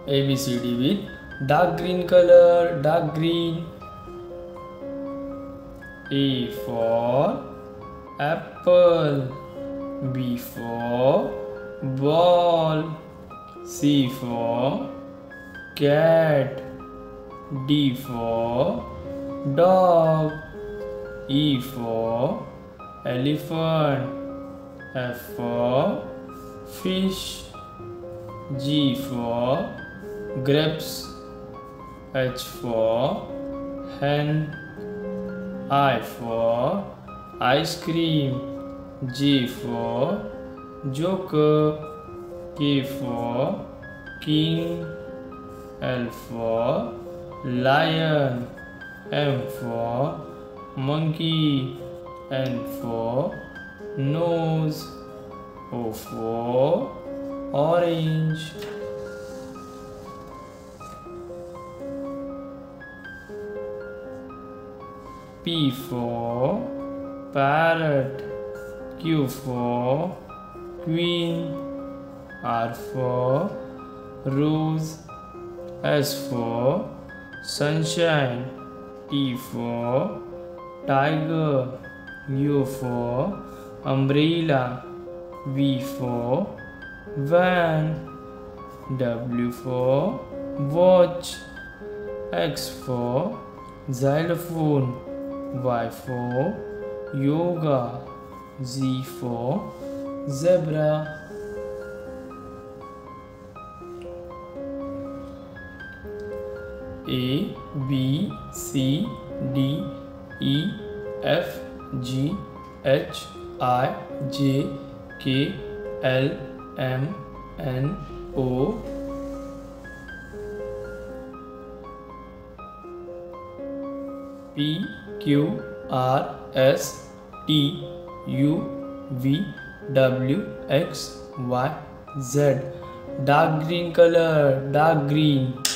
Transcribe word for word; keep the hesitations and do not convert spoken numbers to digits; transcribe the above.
A B C D with dark green color, dark green. A for apple, B for ball, C for cat, D for dog, E for elephant, F for fish, G for grapes, H for hen, I for ice cream, J for joker, K for king, L for lion, M for monkey, N for nose, O for orange. P for parrot, Q for queen, R for rose, S for sunshine, T for tiger, U for umbrella, V for van, W for watch, X for xylophone, Y for yoga, Z for zebra. A, B, C, D, E, F, G, H, I, J, K, L, M, N, O, P, Q, R, S, T, U, V, W, X, Y, Z. Dark green color, dark green.